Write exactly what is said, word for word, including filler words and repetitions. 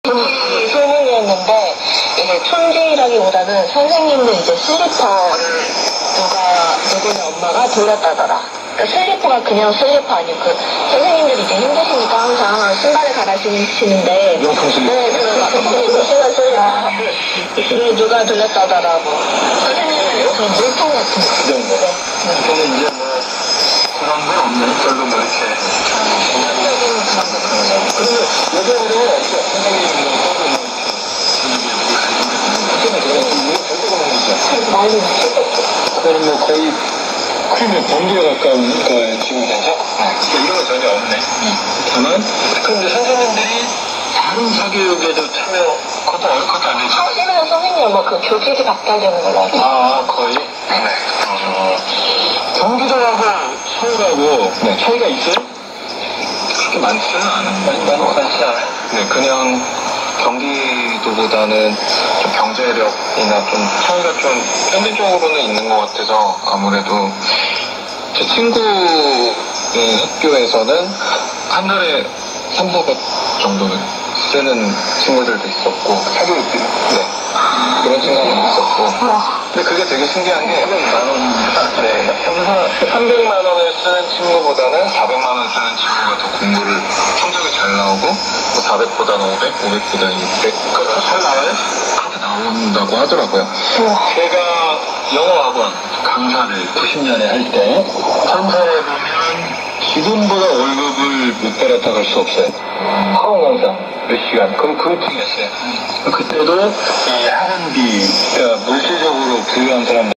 소문이었는데 이게 촌지라기보다는 선생님들 이제 슬리퍼를 누가 누구네 엄마가 돌렸다더라. 그러니까 슬리퍼가 그냥 슬리퍼 아니고 그 선생님들이 이제 힘드시니까 항상 신발을 갈아 신으시는데 명품 슬리퍼. 네, 그 신발 슬리퍼 이게 누가 돌렸다더라. 뭐 선생님은 그 물통 같은 거. 그 정도. 네. 저는 이제 뭐 그런 건 없네. 별로 뭐 이렇게. 전형적인 그런 거. 그러면 예전에는 없죠. 선생님 뭐 서로 뭐 많이 쓰겠죠. 그거는 뭐 거의 크림의 범주에 가까운 거에 지금 되죠? 네. 이런 거 전혀 없네. 네. 다만, 그런데 선생님들이 다른 사교육에도 참여, 그것도 어릴 것도 안 되죠? 사실은 선생님 뭐 그 교직이 박탈되는 걸로 알고 있어요. 아, 거의? 네. 어, 경기도하고 서울하고 네. 차이가 있어요? 그렇게 많지는 않아요. 많이 많지 않아요? 네, 그냥 경기도보다는 좀 경제력이나 좀 차이가 좀 편대적으로는 있는 것 같아서 아무래도 제 친구의 학교에서는 한 달에 삼사백 정도는 쓰는 친구들도 있었고 사교육비 네 그런 친구들도 있었고 근데 그게 되게 신기한 게 삼백만 원 네 삼백만 원을 쓰는 친구보다는 사백만 원 쓰는 친구가 더 공부를 성적이 잘 나오고 뭐 사백보다는 오백, 오백보다는 육백 잘 나와요? 그렇게 나온다고 하더라고요. 제가 영어학원 강사를 구십 년에 할 때 참사해 보면 지금보다 월급을 못 따라다갈 수 없어요. 학원 강사 몇 시간. 그럼 그거 중이었어요. 그때도 이 학원비, 그러니까 물질적으로 부유한 사람